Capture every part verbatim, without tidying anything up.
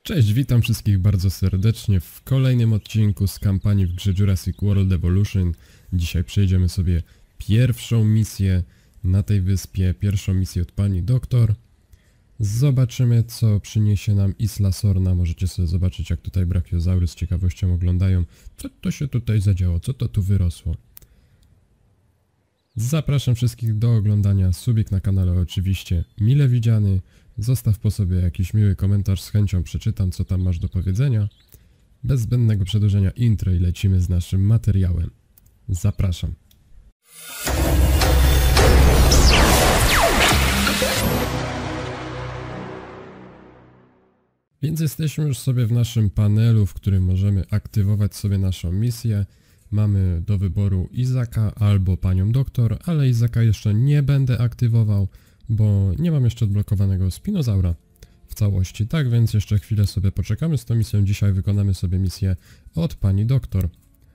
Cześć, witam wszystkich bardzo serdecznie w kolejnym odcinku z kampanii w grze Jurassic World Evolution. Dzisiaj przejdziemy sobie pierwszą misję na tej wyspie, pierwszą misję od pani doktor. Zobaczymy, co przyniesie nam Isla Sorna. Możecie sobie zobaczyć, jak tutaj brachiozaury z ciekawością oglądają. Co to się tutaj zadziało, co to tu wyrosło. Zapraszam wszystkich do oglądania. Subik na kanale oczywiście mile widziany. Zostaw po sobie jakiś miły komentarz, z chęcią przeczytam, co tam masz do powiedzenia. Bez zbędnego przedłużenia intro i lecimy z naszym materiałem. Zapraszam. Więc jesteśmy już sobie w naszym panelu, w którym możemy aktywować sobie naszą misję. Mamy do wyboru Izaka albo panią doktor, ale Izaka jeszcze nie będę aktywował, bo nie mam jeszcze odblokowanego spinozaura w całości. Tak więc jeszcze chwilę sobie poczekamy z tą misją. Dzisiaj wykonamy sobie misję od pani doktor.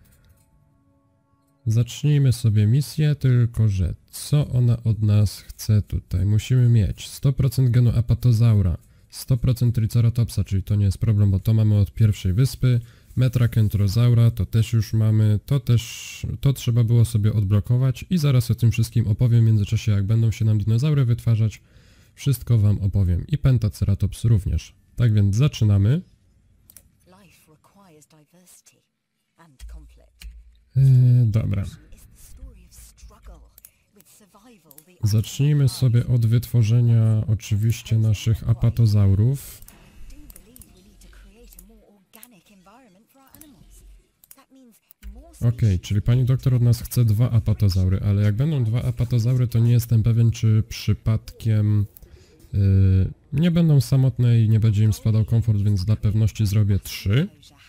Zacznijmy sobie misję, tylko że co ona od nas chce tutaj? Musimy mieć sto procent genu apatozaura, sto procent triceratopsa, czyli to nie jest problem, bo to mamy od pierwszej wyspy. Metrakentrozaura to też już mamy, to też, to trzeba było sobie odblokować i zaraz o tym wszystkim opowiem w międzyczasie, jak będą się nam dinozaury wytwarzać. Wszystko wam opowiem i Pentaceratops również. Tak więc zaczynamy. Yy, dobra. Zacznijmy sobie od wytworzenia oczywiście naszych apatozaurów. Okej, okay, czyli pani doktor od nas chce dwa apatozaury, ale jak będą dwa apatozaury, to nie jestem pewien, czy przypadkiem yy, nie będą samotne i nie będzie im spadał komfort, więc dla pewności zrobię trzy.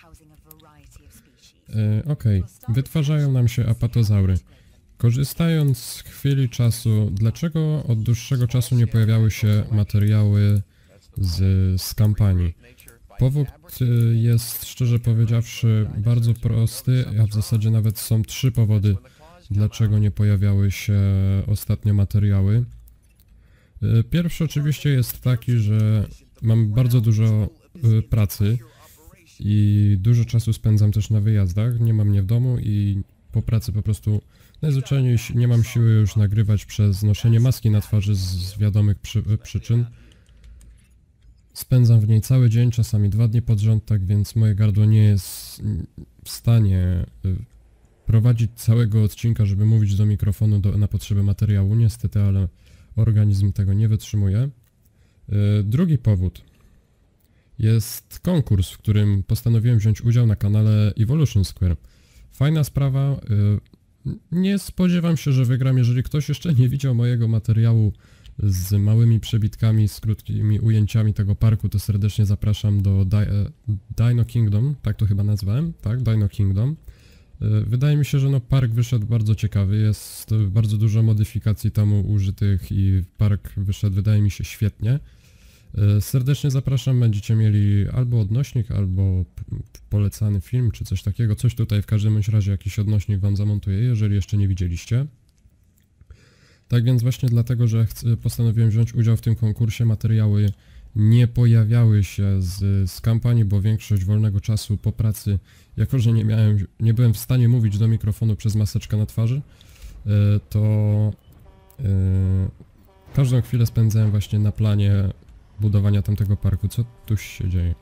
Yy, Okej, okay. Wytwarzają nam się apatozaury. Korzystając z chwili czasu, dlaczego od dłuższego czasu nie pojawiały się materiały z, z kampanii? Powód jest, szczerze powiedziawszy, bardzo prosty, a w zasadzie nawet są trzy powody, dlaczego nie pojawiały się ostatnio materiały. Pierwszy oczywiście jest taki, że mam bardzo dużo pracy i dużo czasu spędzam też na wyjazdach, nie mam mnie w domu i po pracy po prostu najzwyczajniej nie mam siły już nagrywać przez noszenie maski na twarzy z wiadomych przy, przyczyn. Spędzam w niej cały dzień, czasami dwa dni pod rząd, tak więc moje gardło nie jest w stanie prowadzić całego odcinka, żeby mówić do mikrofonu do, na potrzeby materiału, niestety, ale organizm tego nie wytrzymuje. Drugi powód jest konkurs, w którym postanowiłem wziąć udział na kanale Evolution Square. Fajna sprawa, nie spodziewam się, że wygram. Jeżeli ktoś jeszcze nie widział mojego materiału z małymi przebitkami, z krótkimi ujęciami tego parku, to serdecznie zapraszam do Di Dino Kingdom, tak to chyba nazwałem, tak, Dino Kingdom. Wydaje mi się, że no park wyszedł bardzo ciekawy, jest bardzo dużo modyfikacji tam użytych i park wyszedł, wydaje mi się, świetnie. Serdecznie zapraszam, będziecie mieli albo odnośnik, albo polecany film, czy coś takiego, coś tutaj w każdym bądź razie jakiś odnośnik wam zamontuję, jeżeli jeszcze nie widzieliście. Tak więc właśnie dlatego, że postanowiłem wziąć udział w tym konkursie, materiały nie pojawiały się z, z kampanii, bo większość wolnego czasu po pracy, jako że nie miałem, nie byłem w stanie mówić do mikrofonu przez maseczkę na twarzy, to yy, każdą chwilę spędzałem właśnie na planie budowania tamtego parku. Co tu się dzieje?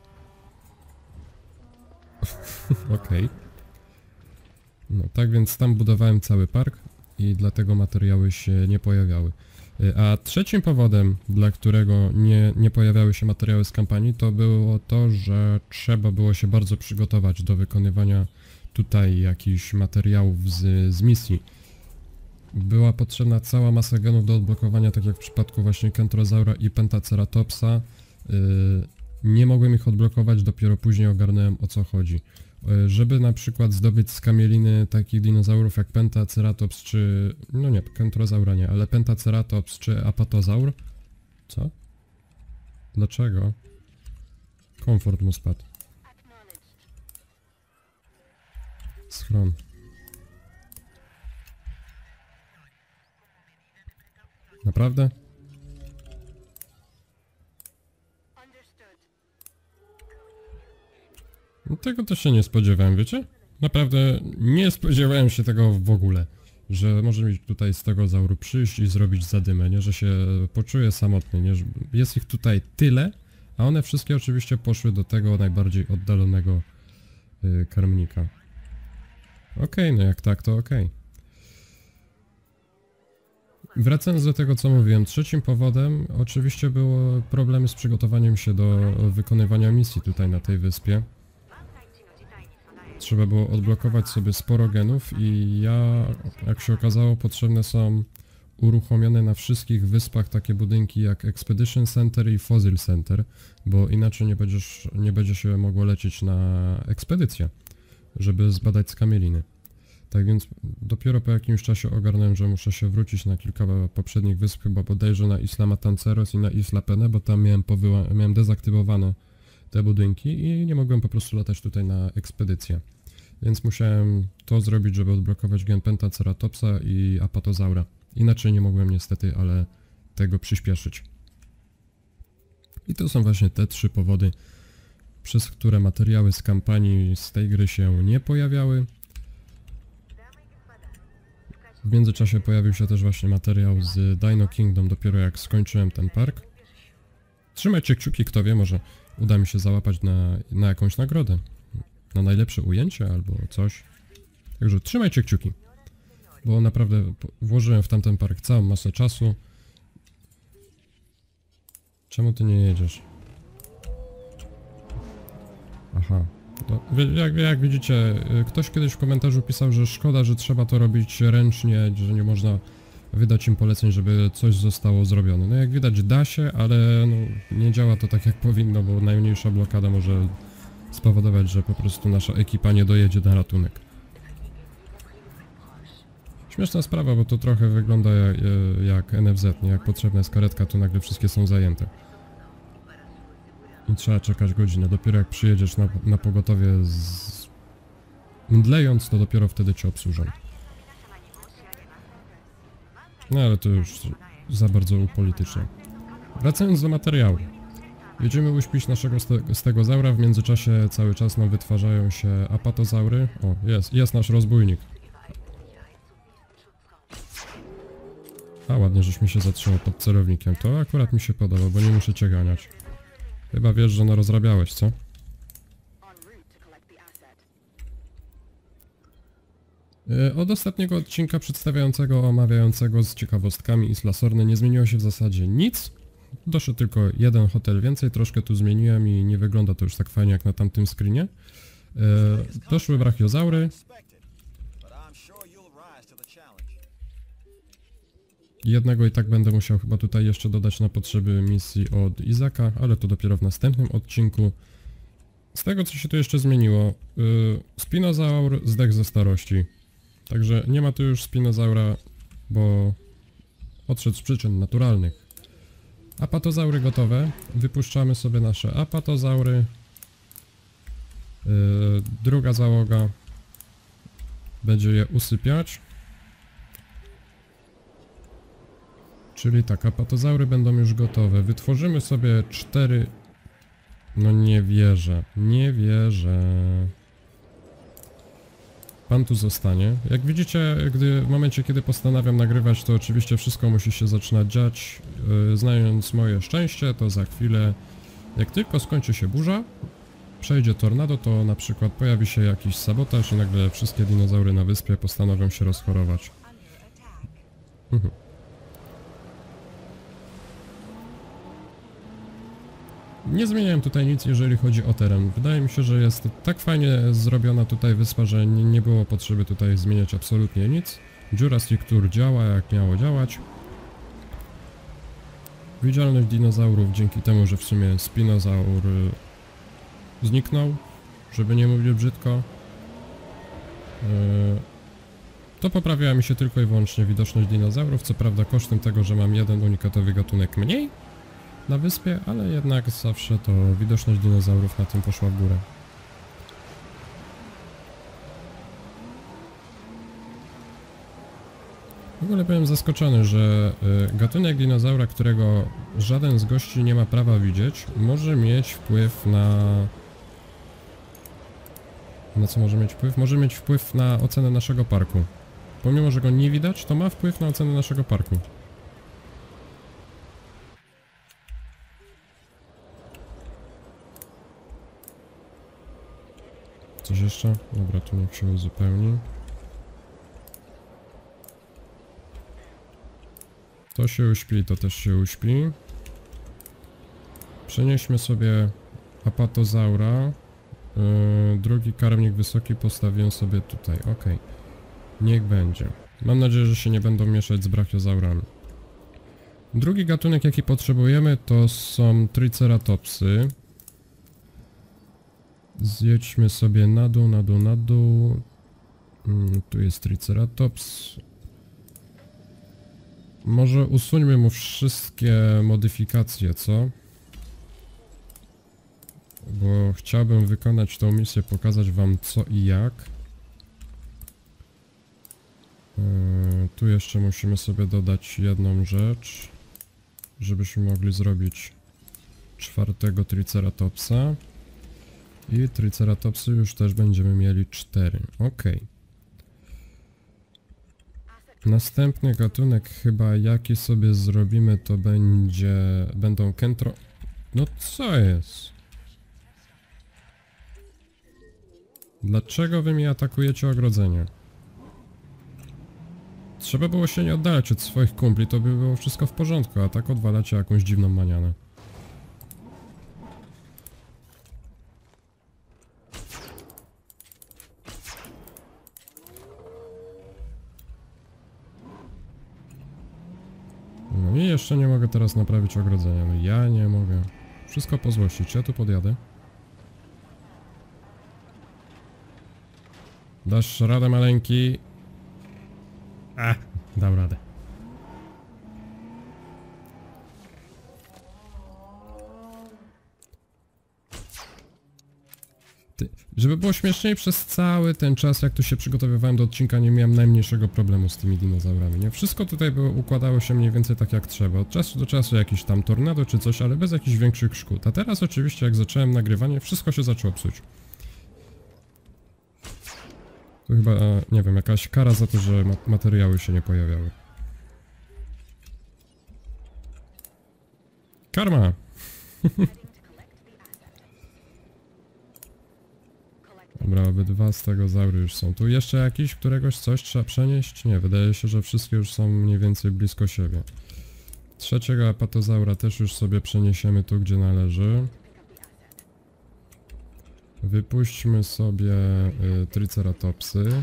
Okej. Okay. No tak więc tam budowałem cały park i dlatego materiały się nie pojawiały. A trzecim powodem, dla którego nie, nie pojawiały się materiały z kampanii, to było to, że trzeba było się bardzo przygotować do wykonywania tutaj jakichś materiałów z, z misji. Była potrzebna cała masa genów do odblokowania, tak jak w przypadku właśnie Kentrozaura i Pentaceratopsa. Yy, nie mogłem ich odblokować, dopiero później ogarnąłem, o co chodzi. Żeby na przykład zdobyć z kamieliny takich dinozaurów jak Pentaceratops czy... no nie, Kentrozaura nie, ale Pentaceratops czy Apatozaur. Co? Dlaczego? Komfort mu spadł. Schron. Naprawdę? No tego też się nie spodziewałem, wiecie? Naprawdę nie spodziewałem się tego w ogóle. Że może mi tutaj z tego zauru przyjść i zrobić zadymę, nie? Że się poczuję samotny, nie? Że jest ich tutaj tyle, a one wszystkie oczywiście poszły do tego najbardziej oddalonego yy, karmnika. Okej, okay, no jak tak, to okej. Okay. Wracając do tego, co mówiłem, trzecim powodem oczywiście było problemy z przygotowaniem się do wykonywania misji tutaj na tej wyspie. Trzeba było odblokować sobie sporo genów i ja, jak się okazało, potrzebne są uruchomione na wszystkich wyspach takie budynki jak Expedition Center i Fossil Center, bo inaczej nie będziesz, nie będzie się mogło lecieć na ekspedycję, żeby zbadać skamieliny. Tak więc dopiero po jakimś czasie ogarnąłem, że muszę się wrócić na kilka poprzednich wysp, chyba bodajże na Isla Matanceros i na Isla Pene, bo tam miałem, powyła- miałem dezaktywowane te budynki i nie mogłem po prostu latać tutaj na ekspedycję. Więc musiałem to zrobić, żeby odblokować gen Pentaceratopsa i Apatozaura. Inaczej nie mogłem niestety, ale tego przyspieszyć. I to są właśnie te trzy powody, przez które materiały z kampanii z tej gry się nie pojawiały. W międzyczasie pojawił się też właśnie materiał z Dino Kingdom, dopiero jak skończyłem ten park. Trzymajcie kciuki, kto wie, może uda mi się załapać na, na jakąś nagrodę. Na najlepsze ujęcie albo coś. Także trzymajcie kciuki. Bo naprawdę włożyłem w tamten park całą masę czasu. Czemu ty nie jedziesz? Aha. To, jak, jak widzicie, ktoś kiedyś w komentarzu pisał, że szkoda, że trzeba to robić ręcznie, że nie można wydać im poleceń, żeby coś zostało zrobione. No jak widać da się, ale no, nie działa to tak jak powinno, bo najmniejsza blokada może spowodować, że po prostu nasza ekipa nie dojedzie na ratunek. Śmieszna sprawa, bo to trochę wygląda jak, jak N F Z, nie? Jak potrzebna jest karetka, to nagle wszystkie są zajęte. I trzeba czekać godzinę. Dopiero jak przyjedziesz na, na pogotowie z... mdlejąc, to dopiero wtedy cię obsłużą. No ale to już za bardzo upolitycznie. Wracając do materiału. Jedziemy uśpić naszego ste stegozaura, w międzyczasie cały czas nam wytwarzają się apatozaury. O, jest, jest nasz rozbójnik. A ładnie, żeś mi się zatrzymał pod celownikiem. To akurat mi się podoba, bo nie muszę cię ganiać. Chyba wiesz, że no rozrabiałeś, co? Od ostatniego odcinka przedstawiającego, omawiającego z ciekawostkami Isla Sorny nie zmieniło się w zasadzie nic. Doszedł tylko jeden hotel więcej, troszkę tu zmieniłem i nie wygląda to już tak fajnie jak na tamtym screenie. E, doszły brachiozaury. Jednego i tak będę musiał chyba tutaj jeszcze dodać na potrzeby misji od Izaka, ale to dopiero w następnym odcinku. Z tego, co się tu jeszcze zmieniło, yy, spinozaur zdechł ze starości. Także nie ma tu już spinozaura, bo odszedł z przyczyn naturalnych. Apatozaury gotowe. Wypuszczamy sobie nasze apatozaury. Yy, druga załoga będzie je usypiać. Czyli tak, apatozaury będą już gotowe. Wytworzymy sobie cztery... No nie wierzę, nie wierzę. Pan tu zostanie. Jak widzicie, gdy, w momencie kiedy postanawiam nagrywać, to oczywiście wszystko musi się zaczynać dziać. Yy, znając moje szczęście, to za chwilę, jak tylko skończy się burza, przejdzie tornado, to na przykład pojawi się jakiś sabotaż i nagle wszystkie dinozaury na wyspie postanowią się rozchorować. Mhm. Nie zmieniałem tutaj nic, jeżeli chodzi o teren. Wydaje mi się, że jest tak fajnie zrobiona tutaj wyspa, że nie, nie było potrzeby tutaj zmieniać absolutnie nic. Jurassic Tour działa jak miało działać. Widzialność dinozaurów dzięki temu, że w sumie spinozaur zniknął, żeby nie mówić brzydko. Yy, to poprawiała mi się tylko i wyłącznie widoczność dinozaurów, co prawda kosztem tego, że mam jeden unikatowy gatunek mniej na wyspie, ale jednak zawsze to widoczność dinozaurów na tym poszła w górę. W ogóle byłem zaskoczony, że y, gatunek dinozaura, którego żaden z gości nie ma prawa widzieć, może mieć wpływ na Na co może mieć wpływ? Może mieć wpływ na ocenę naszego parku. Pomimo, że go nie widać, to ma wpływ na ocenę naszego parku. Coś jeszcze? Dobra, tu niech się uzupełni. To się uśpi, to też się uśpi. Przenieśmy sobie apatozaura. Yy, drugi karmnik wysoki postawiłem sobie tutaj. Ok. Niech będzie. Mam nadzieję, że się nie będą mieszać z brachiozaurami. Drugi gatunek, jaki potrzebujemy, to są triceratopsy. Zjedźmy sobie na dół, na dół, na dół. Mm, tu jest triceratops. Może usuńmy mu wszystkie modyfikacje, co? Bo chciałbym wykonać tą misję, pokazać wam co i jak. Yy, tu jeszcze musimy sobie dodać jedną rzecz, żebyśmy mogli zrobić czwartego triceratopsa. I triceratopsy już też będziemy mieli cztery. Ok. Następny gatunek chyba jaki sobie zrobimy, to będzie... będą kentro... No co jest? Dlaczego wy mi atakujecie ogrodzenie? Trzeba było się nie oddalać od swoich kumpli, to by było wszystko w porządku, a tak odwalacie jakąś dziwną manianę. No i jeszcze nie mogę teraz naprawić ogrodzenia, no ja nie mogę. Wszystko po złości, czy ja tu podjadę? Dasz radę, maleńki? A, dam radę. Ty, żeby było śmieszniej, przez cały ten czas, jak tu się przygotowywałem do odcinka, nie miałem najmniejszego problemu z tymi dinozaurami, nie? Wszystko tutaj było, układało się mniej więcej tak jak trzeba. Od czasu do czasu jakiś tam tornado czy coś, ale bez jakichś większych szkód. A teraz oczywiście, jak zacząłem nagrywanie, wszystko się zaczęło psuć. To chyba, nie wiem, jakaś kara za to, że materiały się nie pojawiały. Karma! Dobra, obydwa stegozaury już są. Tu jeszcze jakiś, któregoś coś trzeba przenieść? Nie, wydaje się, że wszystkie już są mniej więcej blisko siebie. Trzeciego apatozaura też już sobie przeniesiemy tu, gdzie należy. Wypuśćmy sobie y, triceratopsy.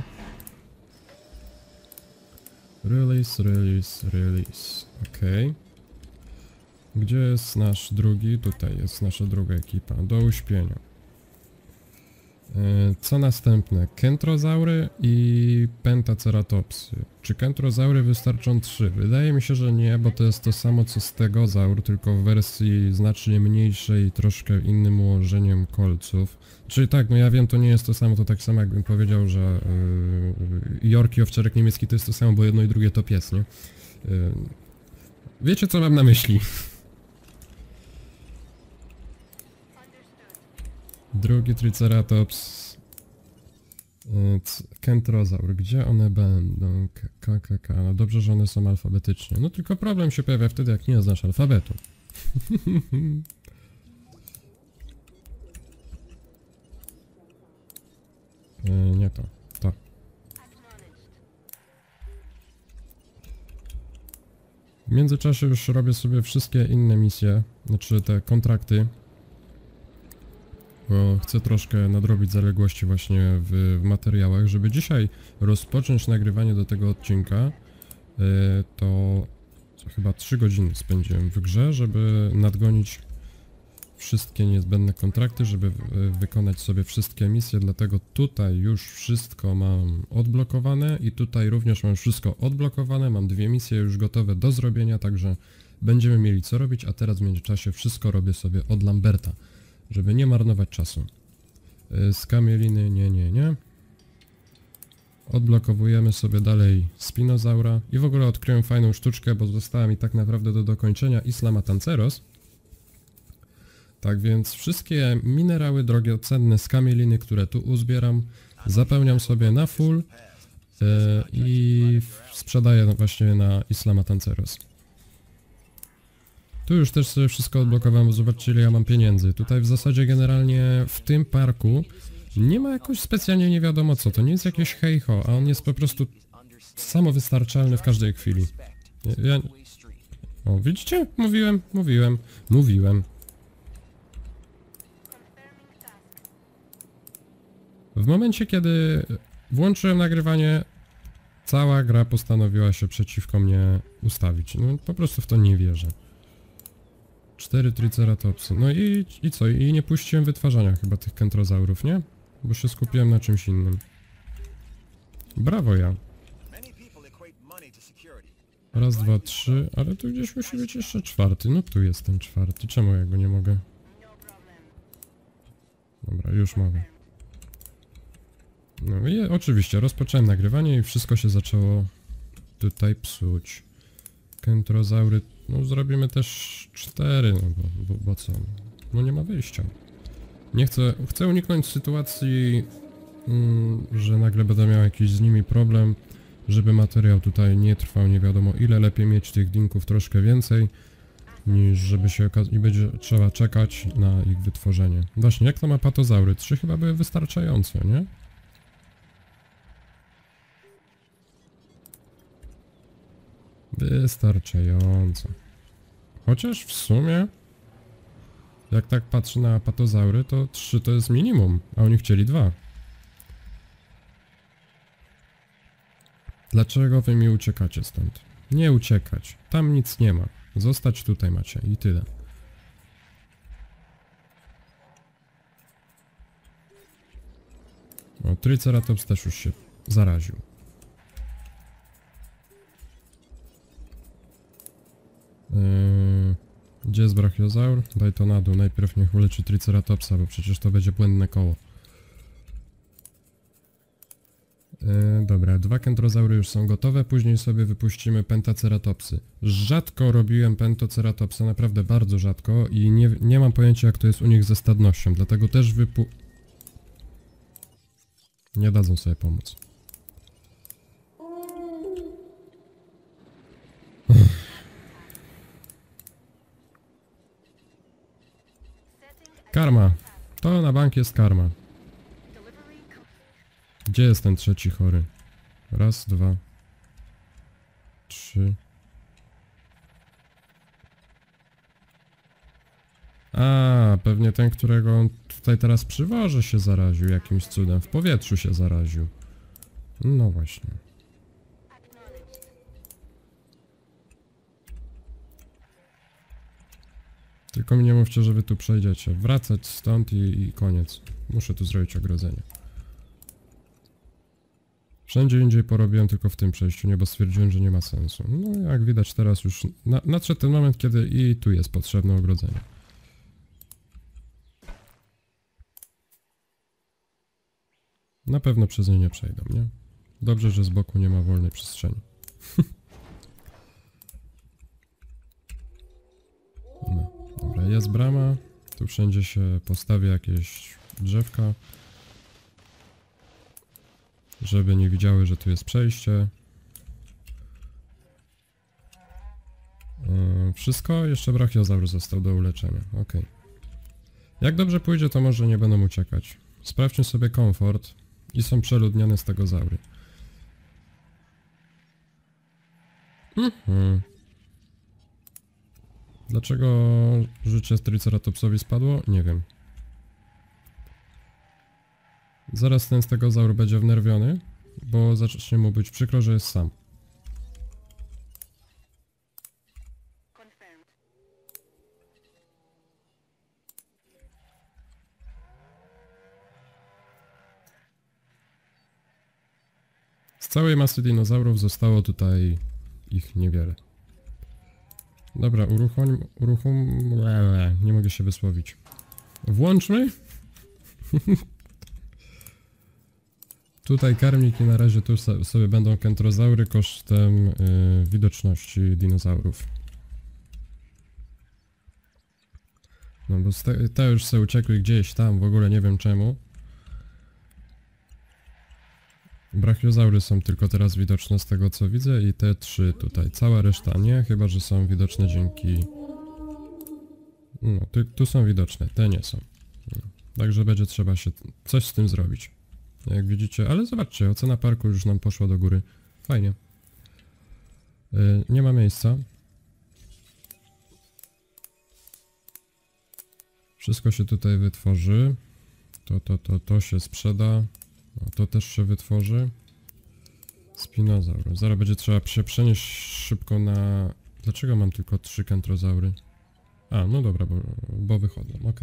Release, release, release. Ok. Gdzie jest nasz drugi? Tutaj jest nasza druga ekipa. Do uśpienia. Y, co następne? Kentrozaury i pentaceratopsy. Czy kentrozaury wystarczą trzy? Wydaje mi się, że nie, bo to jest to samo co stegozaur, tylko w wersji znacznie mniejszej i troszkę innym ułożeniem kolców. Czyli tak, no ja wiem, to nie jest to samo, to tak samo jakbym powiedział, że yy, York i owczarek niemiecki to jest to samo, bo jedno i drugie to pies, nie? Yy, wiecie co mam na myśli? Drugi triceratops. Yy, kentrozaur, gdzie one będą? K, K, K, no dobrze, że one są alfabetycznie. No tylko problem się pojawia wtedy, jak nie znasz alfabetu. Yy, nie to, to. W międzyczasie już robię sobie wszystkie inne misje, znaczy te kontrakty, bo chcę troszkę nadrobić zaległości właśnie w, w materiałach, żeby dzisiaj rozpocząć nagrywanie do tego odcinka. Yy, to co, chyba trzy godziny spędziłem w grze, żeby nadgonić wszystkie niezbędne kontrakty, żeby wykonać sobie wszystkie misje, dlatego tutaj już wszystko mam odblokowane i tutaj również mam wszystko odblokowane, mam dwie misje już gotowe do zrobienia, także będziemy mieli co robić, a teraz w międzyczasie wszystko robię sobie od Lamberta, żeby nie marnować czasu. Z kamieliny nie, nie, nie. Odblokowujemy sobie dalej Spinozaura i w ogóle odkryłem fajną sztuczkę, bo została mi tak naprawdę do dokończenia Islamatanceros. Tak więc wszystkie minerały drogie, cenne z kamieliny, które tu uzbieram, zapełniam sobie na full yy, i sprzedaję właśnie na Islama Tanceros. Tu już też sobie wszystko odblokowałem, bo zobaczcie, ile ja mam pieniędzy. Tutaj w zasadzie generalnie w tym parku nie ma jakoś specjalnie nie wiadomo co. To nie jest jakieś hej-ho, a on jest po prostu samowystarczalny w każdej chwili. Ja... O, widzicie? Mówiłem, mówiłem, mówiłem. W momencie, kiedy włączyłem nagrywanie, cała gra postanowiła się przeciwko mnie ustawić. No po prostu w to nie wierzę. Cztery triceratopsy. No i, i co? I nie puściłem wytwarzania chyba tych kentrozaurów, nie? Bo się skupiłem na czymś innym. Brawo ja. Raz, dwa, trzy, ale tu gdzieś musi być jeszcze czwarty. No tu jest ten czwarty. Czemu ja go nie mogę? Dobra, już mogę. No i oczywiście rozpocząłem nagrywanie i wszystko się zaczęło tutaj psuć. Kentrozaury, no zrobimy też cztery, no bo, bo, bo co? No nie ma wyjścia. Nie chcę, chcę uniknąć sytuacji, mm, że nagle będę miał jakiś z nimi problem, żeby materiał tutaj nie trwał nie wiadomo ile, lepiej mieć tych dinków troszkę więcej, niż żeby się okazać i będzie trzeba czekać na ich wytworzenie. Właśnie, jak to ma patozaury? Trzy chyba były wystarczające, nie? Wystarczająco. Chociaż w sumie, jak tak patrzę na patozaury, to trzy to jest minimum, a oni chcieli dwa. Dlaczego wy mi uciekacie stąd? Nie uciekać. Tam nic nie ma. Zostać tutaj macie i tyle. O, Triceratops też już się zaraził. Yy, gdzie jest brachiozaur? Daj to na dół. Najpierw niech uleczy Triceratopsa, bo przecież to będzie błędne koło. Yy, dobra, dwa kentrozaury już są gotowe, później sobie wypuścimy pentaceratopsy. Rzadko robiłem pentoceratopsa, naprawdę bardzo rzadko i nie, nie mam pojęcia jak to jest u nich ze stadnością, dlatego też wypu... Nie dadzą sobie pomóc. Karma. To na bank jest karma. Gdzie jest ten trzeci chory? Raz, dwa, trzy. A, pewnie ten, którego on tutaj teraz przywoży się zaraził jakimś cudem. W powietrzu się zaraził. No właśnie. Tylko mi nie mówcie, że wy tu przejdziecie. Wracać stąd i, i koniec. Muszę tu zrobić ogrodzenie. Wszędzie indziej porobiłem, tylko w tym przejściu, nie, bo stwierdziłem, że nie ma sensu. No jak widać teraz już na, nadszedł ten moment, kiedy i tu jest potrzebne ogrodzenie. Na pewno przez nie nie przejdą, nie? Dobrze, że z boku nie ma wolnej przestrzeni. No, dobra, jest brama. Tu wszędzie się postawi jakieś drzewka, żeby nie widziały, że tu jest przejście. Yy, wszystko? Jeszcze brachiozaur został do uleczenia. Ok. Jak dobrze pójdzie, to może nie będą uciekać. Sprawdźmy sobie komfort i są przeludnione z tego zaury. Mhm. Dlaczego życie Triceratopsowi spadło? Nie wiem. Zaraz ten z tego zaur będzie wnerwiony, bo zacznie mu być przykro, że jest sam. Z całej masy dinozaurów zostało tutaj ich niewiele. Dobra, uruchom... uruchom... nie mogę się wysłowić. Włączmy. Tutaj karmniki na razie tu sobie będą kentrozaury kosztem yy, widoczności dinozaurów. No bo te, te już se uciekły gdzieś tam, w ogóle nie wiem czemu. Brachiozaury są tylko teraz widoczne z tego co widzę i te trzy tutaj. Cała reszta nie, chyba że są widoczne dzięki... No, tu, tu są widoczne, te nie są. No. Także będzie trzeba się coś z tym zrobić. Jak widzicie, ale zobaczcie, ocena parku już nam poszła do góry. Fajnie. Yy, nie ma miejsca. Wszystko się tutaj wytworzy. To, to, to, to się sprzeda. No, to też się wytworzy. Spinozaur. Zaraz będzie trzeba się przenieść szybko na... Dlaczego mam tylko trzy kentrozaury? A, no dobra, bo, bo wychodzą, ok.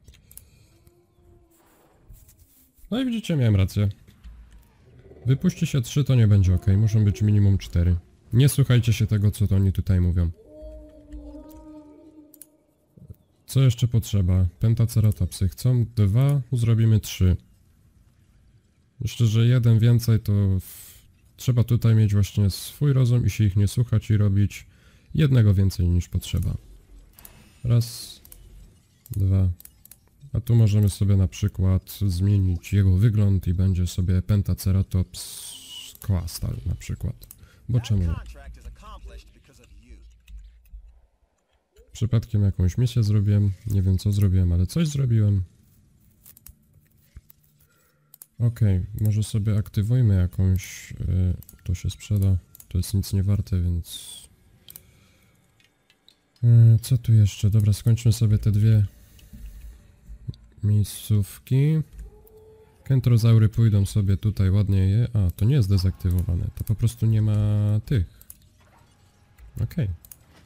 No i widzicie, miałem rację. Wypuści się trzy, to nie będzie ok. Muszą być minimum cztery. Nie słuchajcie się tego, co to oni tutaj mówią. Co jeszcze potrzeba? Pentaceratopsy. Chcą dwa, zrobimy trzy. Myślę, że jeden więcej to... W... Trzeba tutaj mieć właśnie swój rozum i się ich nie słuchać i robić jednego więcej niż potrzeba. Raz, dwa. A tu możemy sobie na przykład zmienić jego wygląd i będzie sobie Pentaceratops Coastal na przykład. Bo czemu nie? Przypadkiem jakąś misję zrobiłem. Nie wiem co zrobiłem, ale coś zrobiłem. Ok, może sobie aktywujmy jakąś... Yy, to się sprzeda. To jest nic nie warte, więc... Yy, co tu jeszcze? Dobra, skończmy sobie te dwie miejscówki. Kentrozaury pójdą sobie tutaj, ładnie je... A, to nie jest dezaktywowane. To po prostu nie ma tych. Okej. Okay.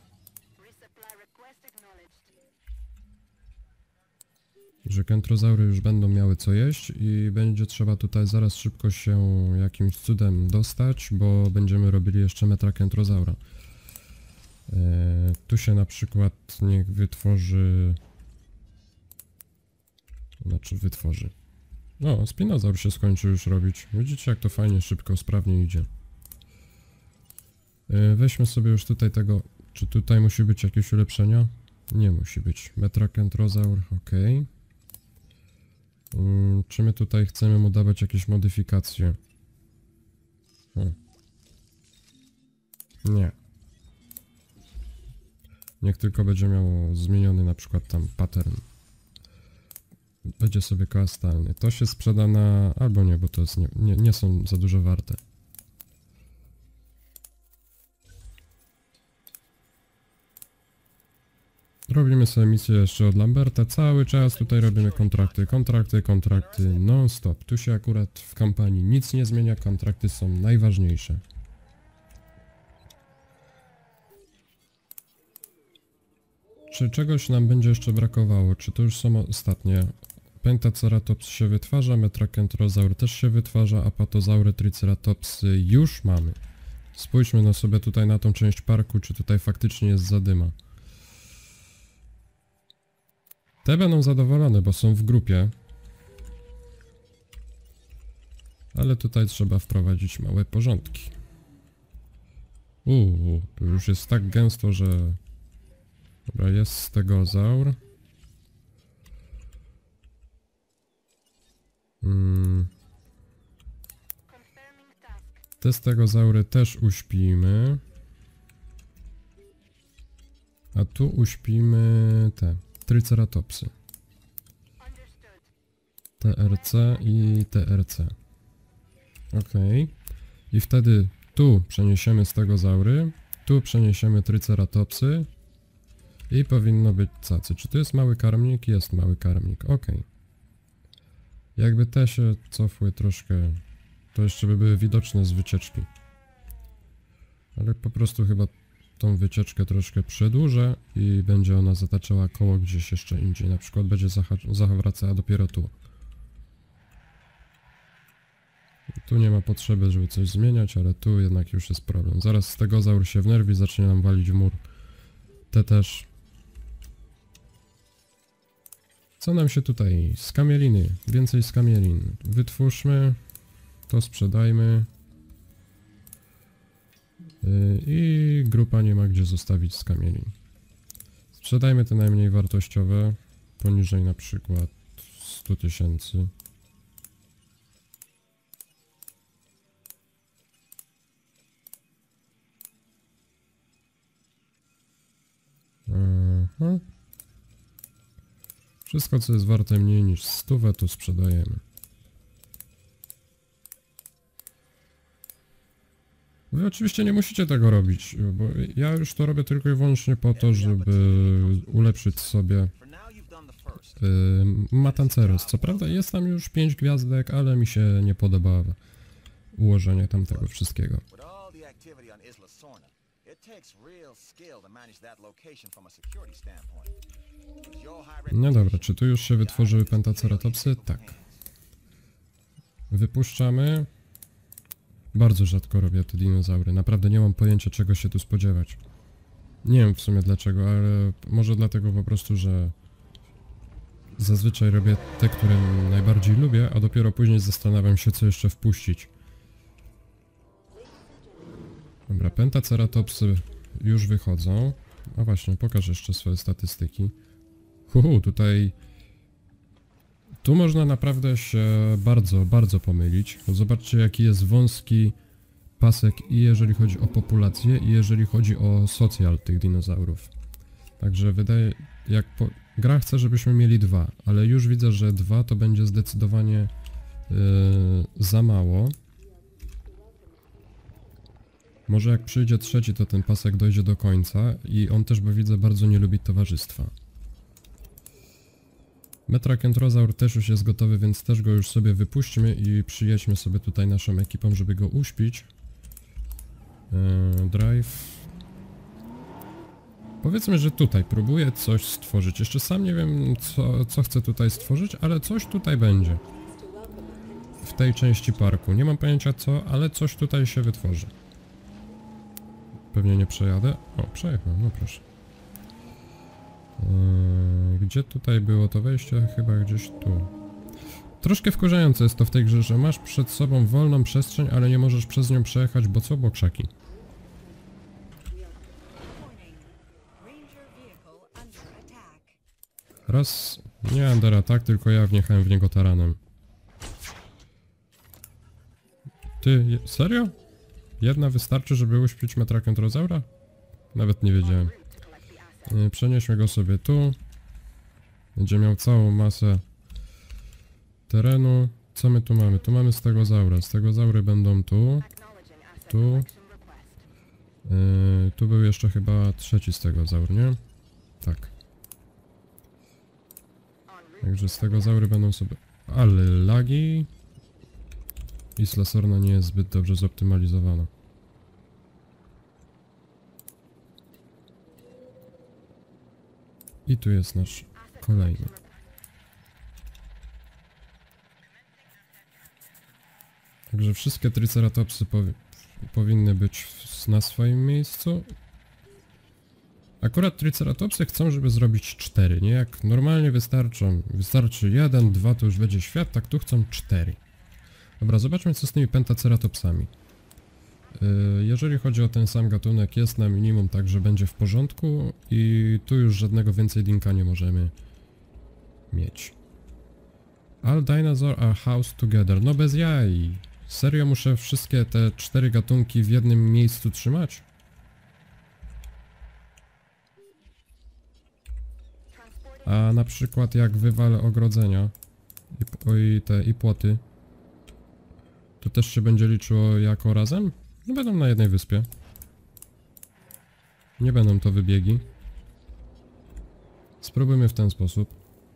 Że kentrozaury już będą miały co jeść i będzie trzeba tutaj zaraz szybko się jakimś cudem dostać, bo będziemy robili jeszcze metra kentrozaura. Eee, tu się na przykład niech wytworzy... Znaczy wytworzy. No, spinozaur się skończy już robić. Widzicie jak to fajnie, szybko, sprawnie idzie. Eee, weźmy sobie już tutaj tego... Czy tutaj musi być jakieś ulepszenia? Nie musi być. Metra kentrozaur, ok. Hmm, czy my tutaj chcemy mu dawać jakieś modyfikacje? Hmm. Nie. Niech tylko będzie miało zmieniony na przykład tam pattern. Będzie sobie koastalny. To się sprzeda na... albo nie, bo to jest nie, nie, nie są za dużo warte. Robimy sobie misję jeszcze od Lamberta. Cały czas tutaj robimy kontrakty, kontrakty, kontrakty, non-stop. Tu się akurat w kampanii nic nie zmienia, kontrakty są najważniejsze. Czy czegoś nam będzie jeszcze brakowało? Czy to już są ostatnie? Pentaceratops się wytwarza, Metrakentrozaur też się wytwarza, Apatozaury, Triceratopsy już mamy. Spójrzmy no sobie tutaj na tą część parku, czy tutaj faktycznie jest zadyma. Te będą zadowolone, bo są w grupie. Ale tutaj trzeba wprowadzić małe porządki. Uuu, tu już jest tak gęsto, że... Dobra, jest stegozaur. Hmm. Te stegozaury też uśpimy. A tu uśpimy te Triceratopsy. T R C i T R C. Ok. I wtedy tu przeniesiemy stegozaury, tu przeniesiemy Triceratopsy i powinno być cacy. Czy tu jest mały karmnik? Jest mały karmnik. Ok. Jakby te się cofły troszkę, to jeszcze by były widoczne z wycieczki. Ale po prostu chyba tą wycieczkę troszkę przedłużę i będzie ona zataczała koło gdzieś jeszcze indziej. Na przykład będzie zawracała dopiero tu. Tu nie ma potrzeby, żeby coś zmieniać, ale tu jednak już jest problem. Zaraz stegozaur się wnerwi, zacznie nam walić w mur. Te też. Co nam się tutaj? Skamieliny. Więcej skamielin. Wytwórzmy. To sprzedajmy. I grupa nie ma gdzie zostawić skamielin. Sprzedajmy te najmniej wartościowe. poniżej na przykład sto tysięcy. Aha. Wszystko, co jest warte mniej niż stówę, to sprzedajemy. Wy oczywiście nie musicie tego robić, bo ja już to robię tylko i wyłącznie po to, żeby ulepszyć sobie yy, Matanceros. Co prawda jest tam już pięć gwiazdek, ale mi się nie podoba ułożenie tamtego wszystkiego. No dobra, czy tu już się wytworzyły pentaceratopsy? Tak. Wypuszczamy. Bardzo rzadko robię te dinozaury. Naprawdę nie mam pojęcia, czego się tu spodziewać. Nie wiem w sumie dlaczego, ale może dlatego po prostu, że zazwyczaj robię te, które najbardziej lubię, a dopiero później zastanawiam się, co jeszcze wpuścić. Dobra, pentaceratopsy już wychodzą. A właśnie, pokaż jeszcze swoje statystyki. Huhu, tutaj... Tu można naprawdę się bardzo, bardzo pomylić. Zobaczcie, jaki jest wąski pasek i jeżeli chodzi o populację, i jeżeli chodzi o socjal tych dinozaurów. Także wydaje... jak po... Gra chce, żebyśmy mieli dwa, ale już widzę, że dwa to będzie zdecydowanie yy, za mało. Może jak przyjdzie trzeci, to ten pasek dojdzie do końca i on też, bo widzę, bardzo nie lubi towarzystwa. Metrakentrozaur też już jest gotowy, więc też go już sobie wypuśćmy i przyjedźmy sobie tutaj naszą ekipą, żeby go uśpić. Eee, drive. Powiedzmy, że tutaj próbuję coś stworzyć. Jeszcze sam nie wiem, co, co chcę tutaj stworzyć, ale coś tutaj będzie. W tej części parku. Nie mam pojęcia co, ale coś tutaj się wytworzy. Pewnie nie przejadę. O, przejechał, no proszę. Yy, gdzie tutaj było to wejście? Chyba gdzieś tu. Troszkę wkurzające jest to w tej grze, że masz przed sobą wolną przestrzeń, ale nie możesz przez nią przejechać, bo co? Bo krzaki. Raz... Nie under attack, tylko ja wjechałem w niego taranem. Ty, je, serio? Jedna wystarczy, żeby uśpić Metrakentrozaura? Nawet nie wiedziałem. Yy, przenieśmy go sobie tu. Będzie miał całą masę terenu. Co my tu mamy? Tu mamy stegozaura. Stegozaury będą tu. Tu. Yy, tu był jeszcze chyba trzeci stegozaur, nie? Tak. Także stegozaury będą sobie... Ale lagi... Isla Sorna nie jest zbyt dobrze zoptymalizowana. I tu jest nasz kolejny. Także wszystkie triceratopsy powi powinny być w, na swoim miejscu. Akurat triceratopsy chcą, żeby zrobić cztery, nie? Jak normalnie wystarczą, wystarczy jeden, dwa, to już będzie świat, tak tu chcą cztery. Dobra, zobaczmy, co z tymi pentaceratopsami. Yy, jeżeli chodzi o ten sam gatunek, jest na minimum, także będzie w porządku i tu już żadnego więcej dinka nie możemy mieć. All dinosaurs are housed together. No bez jaj. Serio muszę wszystkie te cztery gatunki w jednym miejscu trzymać? A na przykład jak wywalę ogrodzenia i, i te i płoty, to też się będzie liczyło jako razem? No będą na jednej wyspie. Nie będą to wybiegi. Spróbujmy w ten sposób.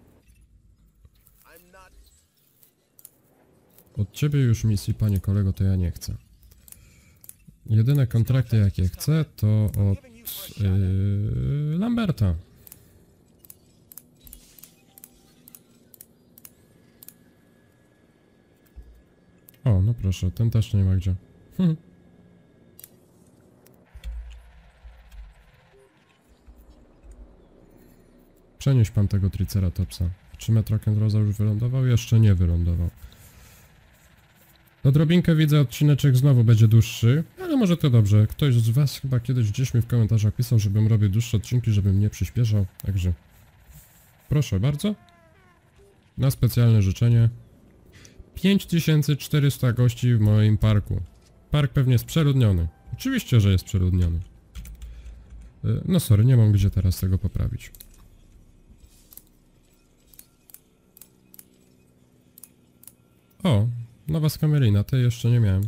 Od ciebie już misji, panie kolego, to ja nie chcę. Jedyne kontrakty, jakie chcę, to od yy, Lamberta. O, no proszę, ten też nie ma gdzie. Hm. Przenieś pan tego triceratopsa. Czy Metrakentrozaur już wylądował? Jeszcze nie wylądował. Odrobinkę widzę, odcineczek znowu będzie dłuższy, ale może to dobrze. Ktoś z was chyba kiedyś gdzieś mi w komentarzach pisał, żebym robił dłuższe odcinki, żebym nie przyspieszał, także Proszę bardzo. Na specjalne życzenie. pięć tysięcy czterysta gości w moim parku. Park pewnie jest przeludniony. Oczywiście, że jest przeludniony. No sorry, nie mam gdzie teraz tego poprawić. O, nowa skamerina, tej jeszcze nie miałem.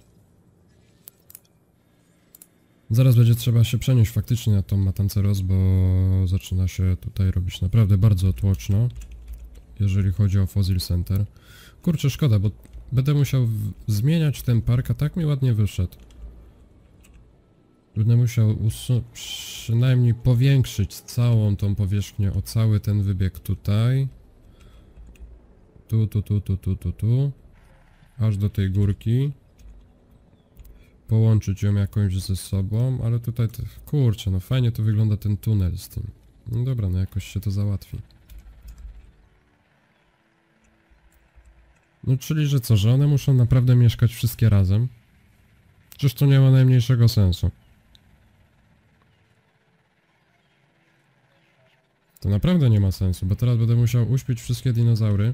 Zaraz będzie trzeba się przenieść faktycznie na tą Matanceros, bo zaczyna się tutaj robić naprawdę bardzo tłoczno, jeżeli chodzi o Fossil Center. Kurczę, szkoda, bo będę musiał zmieniać ten park, a tak mi ładnie wyszedł. Będę musiał przynajmniej powiększyć całą tą powierzchnię o cały ten wybieg tutaj. Tu, tu, tu, tu, tu, tu, tu. Aż do tej górki. Połączyć ją jakąś ze sobą, ale tutaj, to, kurczę, no fajnie to wygląda ten tunel z tym. No dobra, no jakoś się to załatwi. No czyli, że co, że one muszą naprawdę mieszkać wszystkie razem? Czyż to nie ma najmniejszego sensu? To naprawdę nie ma sensu, bo teraz będę musiał uśpić wszystkie dinozaury.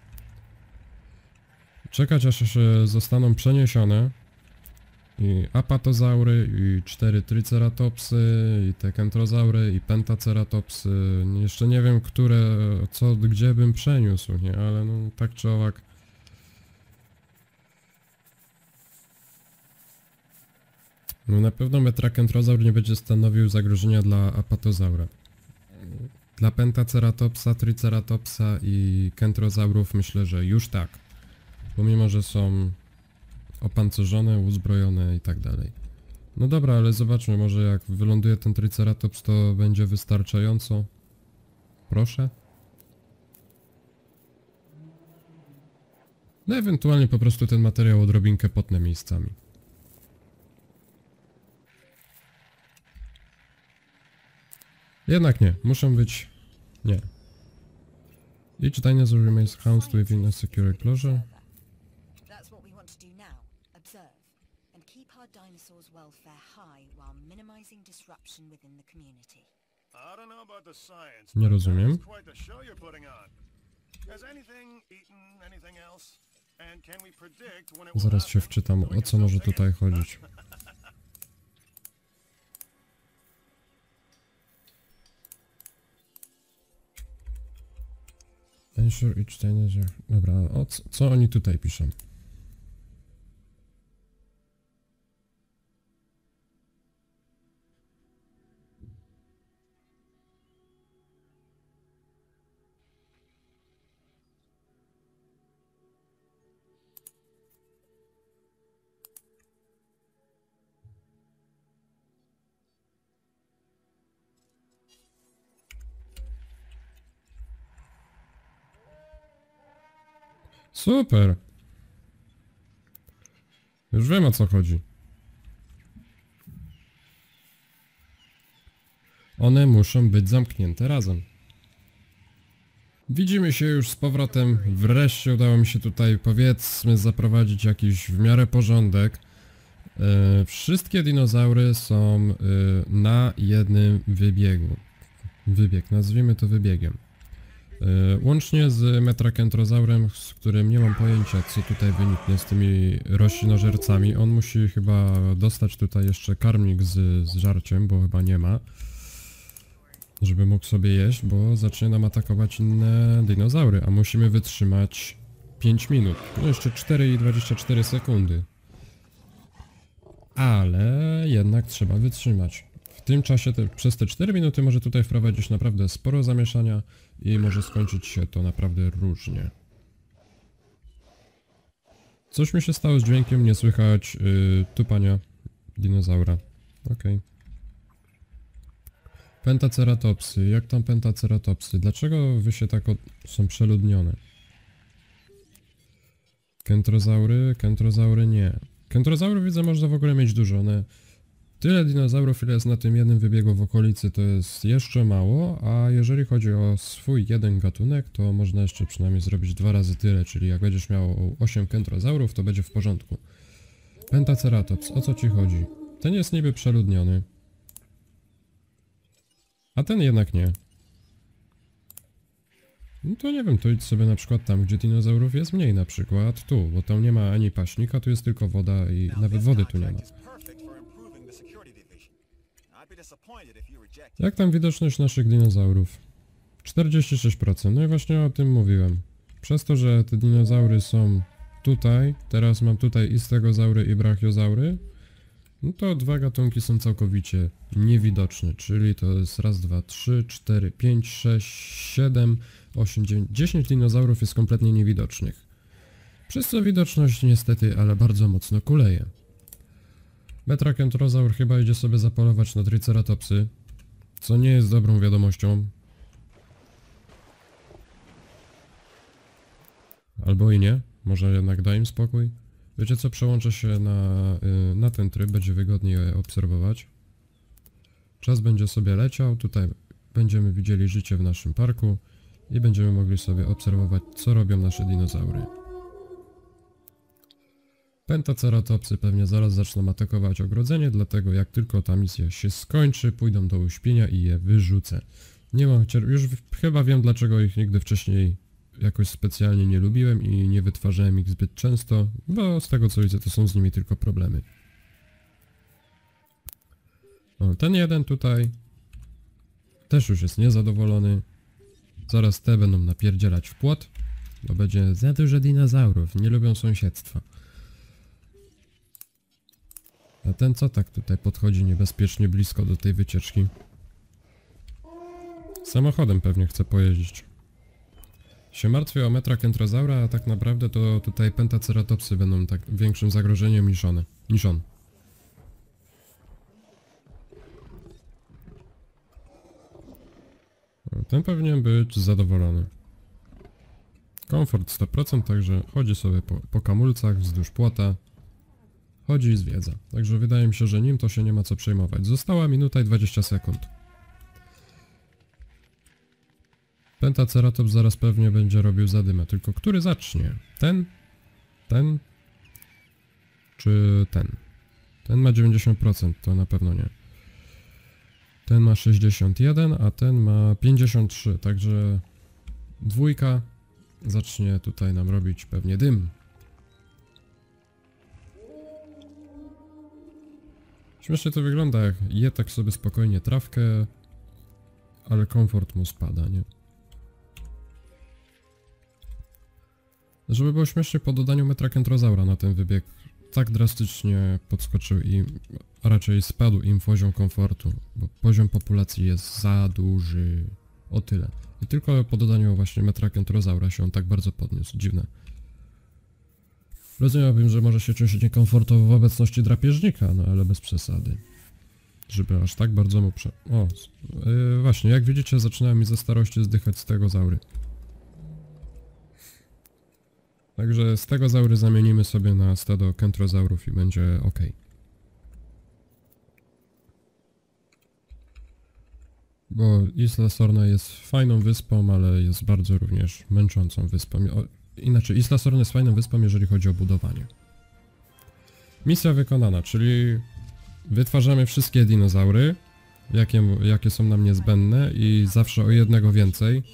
Czekać, aż się zostaną przeniesione. I apatozaury, i cztery triceratopsy, i te kentrozaury, i pentaceratopsy. Jeszcze nie wiem, które, co, gdzie bym przeniósł, nie? Ale no, tak czy owak. No na pewno metrakentrozaur nie będzie stanowił zagrożenia dla apatozaura. Dla pentaceratopsa, triceratopsa i kentrozaurów myślę, że już tak. Pomimo, że są opancerzone, uzbrojone i tak dalej. No dobra, ale zobaczmy, może jak wyląduje ten triceratops, to będzie wystarczająco. Proszę. No ewentualnie po prostu ten materiał odrobinkę potnę miejscami. Jednak nie, muszą być... nie. Each dinosaur remains housed within a secure enclosure. That's what we want to do now. Observe and keep our dinosaurs' welfare high while minimizing disruption within the community. I don't know about the science. Nie but rozumiem. that is quite the show you're putting on. Has anything eaten anything else? And can we predict when it will Zaraz się happen wczytam, so we o can co może stop tutaj thinking? chodzić. Ensure each dinosaur... Dobra, o co, co oni tutaj piszą? Super! Już wiem, o co chodzi. One muszą być zamknięte razem. Widzimy się już z powrotem. Wreszcie udało mi się tutaj, powiedzmy, zaprowadzić jakiś w miarę porządek. Yy, wszystkie dinozaury są yy, na jednym wybiegu. Wybieg, nazwijmy to wybiegiem. Yy, łącznie z metrakentrozaurem, z którym nie mam pojęcia, co tutaj wyniknie z tymi roślinożercami. On musi chyba dostać tutaj jeszcze karmnik z, z żarciem, bo chyba nie ma. Żeby mógł sobie jeść, bo zacznie nam atakować inne dinozaury, a musimy wytrzymać pięć minut. No jeszcze cztery i dwadzieścia cztery sekundy. Ale jednak trzeba wytrzymać. W tym czasie, te, przez te cztery minuty może tutaj wprowadzić naprawdę sporo zamieszania i może skończyć się to naprawdę różnie. Coś mi się stało z dźwiękiem, nie słychać yy, tupania dinozaura. Okej. Okay. Pentaceratopsy. Jak tam pentaceratopsy? Dlaczego wy się tak od... są przeludnione? Kentrozaury? Kentrozaury nie. Kentrozaury widzę można w ogóle mieć dużo. One... Tyle dinozaurów, ile jest na tym jednym wybiegu w okolicy, to jest jeszcze mało, a jeżeli chodzi o swój jeden gatunek, to można jeszcze przynajmniej zrobić dwa razy tyle, czyli jak będziesz miał osiem kentrozaurów, to będzie w porządku. Pentaceratops, o co ci chodzi? Ten jest niby przeludniony. A ten jednak nie. No to nie wiem, to idź sobie na przykład tam, gdzie dinozaurów jest mniej, na przykład tu, bo tam nie ma ani paśnika, tu jest tylko woda i nawet wody tu nie ma. Jak tam widoczność naszych dinozaurów? czterdzieści sześć procent, no i właśnie o tym mówiłem. Przez to, że te dinozaury są tutaj, teraz mam tutaj i stegozaury i brachiozaury, no to dwa gatunki są całkowicie niewidoczne, czyli to jest raz, dwa, trzy, cztery, pięć, sześć, siedem, osiem, dziewięć, dziesięć dinozaurów jest kompletnie niewidocznych. Przez co widoczność niestety, ale bardzo mocno kuleje. Metrakentrozaur chyba idzie sobie zapolować na triceratopsy, co nie jest dobrą wiadomością. Albo i nie, może jednak da im spokój. Wiecie co, przełączę się na, yy, na ten tryb, będzie wygodniej je obserwować. Czas będzie sobie leciał, tutaj będziemy widzieli życie w naszym parku i będziemy mogli sobie obserwować, co robią nasze dinozaury. Pentaceratopsy pewnie zaraz zaczną atakować ogrodzenie, dlatego jak tylko ta misja się skończy, pójdą do uśpienia i je wyrzucę. Nie mam cier- już chyba wiem, dlaczego ich nigdy wcześniej jakoś specjalnie nie lubiłem i nie wytwarzałem ich zbyt często, bo z tego co widzę, to są z nimi tylko problemy. O, ten jeden tutaj też już jest niezadowolony. Zaraz te będą napierdzielać w płot, bo będzie za dużo dinozaurów, nie lubią sąsiedztwa. A ten co tak tutaj podchodzi niebezpiecznie blisko do tej wycieczki? Samochodem pewnie chce pojeździć. Się martwię o metrakentrozaura, a tak naprawdę to tutaj pentaceratopsy będą tak większym zagrożeniem niż one, niż on. Ten powinien być zadowolony. Komfort sto procent, także chodzi sobie po, po kamulcach wzdłuż płota. Chodzi i zwiedza. Także wydaje mi się, że nim to się nie ma co przejmować. Została minuta i dwadzieścia sekund. Pentaceratops zaraz pewnie będzie robił zadymę, tylko który zacznie? Ten? Ten? Czy ten? Ten ma dziewięćdziesiąt procent, to na pewno nie. Ten ma sześćdziesiąt jeden, a ten ma pięćdziesiąt trzy, także dwójka zacznie tutaj nam robić pewnie dym. Śmiesznie to wygląda, jak je tak sobie spokojnie trawkę, ale komfort mu spada, nie? Żeby było śmiesznie, po dodaniu metrakentrozaura na ten wybieg tak drastycznie podskoczył i a raczej spadł im poziom komfortu, bo poziom populacji jest za duży, o tyle. I tylko po dodaniu właśnie metrakentrozaura się on tak bardzo podniósł, dziwne. Rozumiałbym, że może się czuć niekomfortowo w obecności drapieżnika, no ale bez przesady. Żeby aż tak bardzo mu prze... O, yy, właśnie, jak widzicie, zaczynają mi ze starości zdychać stegozaury. Także stegozaury zamienimy sobie na stado kentrozaurów i będzie ok. Bo Isla Sorna jest fajną wyspą, ale jest bardzo również męczącą wyspą. O, inaczej, Isla Sorna jest fajną wyspą, jeżeli chodzi o budowanie. Misja wykonana, czyli wytwarzamy wszystkie dinozaury, jakie, jakie są nam niezbędne i zawsze o jednego więcej.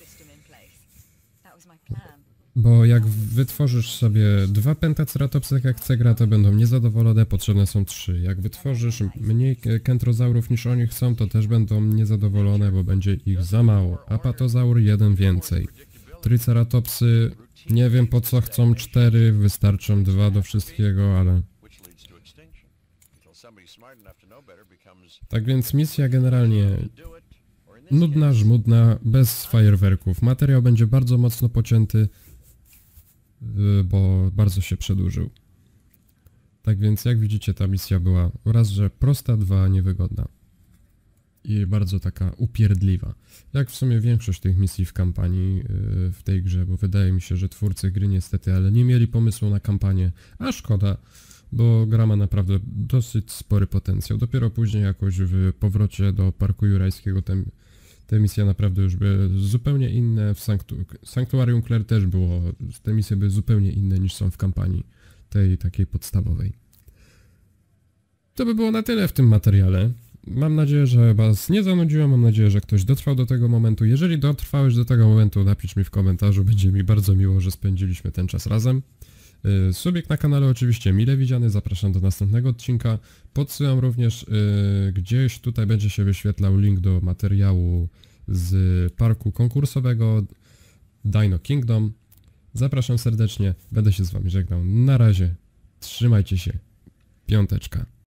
Bo jak wytworzysz sobie dwa pentaceratopsy, tak jak Cegra, to będą niezadowolone, potrzebne są trzy. Jak wytworzysz mniej kentrozaurów niż oni chcą, to też będą niezadowolone, bo będzie ich za mało. Apatozaur jeden więcej. Triceratopsy, nie wiem po co chcą cztery, wystarczą dwa do wszystkiego, ale... Tak więc misja generalnie nudna, żmudna, bez fajerwerków. Materiał będzie bardzo mocno pocięty, bo bardzo się przedłużył. Tak więc jak widzicie, ta misja była raz, że prosta, dwa, niewygodna. I bardzo taka upierdliwa. Jak w sumie większość tych misji w kampanii w tej grze, bo wydaje mi się, że twórcy gry niestety, ale nie mieli pomysłu na kampanię, a szkoda, bo gra ma naprawdę dosyć spory potencjał. Dopiero później jakoś w powrocie do Parku Jurajskiego te, te misje naprawdę już były zupełnie inne. W Sanktu Sanktuarium Claire też było, te misje były zupełnie inne niż są w kampanii tej takiej podstawowej. To by było na tyle w tym materiale. mam nadzieję, że was nie zanudziłem, mam nadzieję, że ktoś dotrwał do tego momentu. Jeżeli dotrwałeś do tego momentu, napisz mi w komentarzu, będzie mi bardzo miło, że spędziliśmy ten czas razem. Yy, subik na kanale oczywiście mile widziany, zapraszam do następnego odcinka. Podsyłam również, yy, gdzieś tutaj będzie się wyświetlał link do materiału z parku konkursowego Dino Kingdom. Zapraszam serdecznie, będę się z wami żegnał. Na razie, trzymajcie się, piąteczka.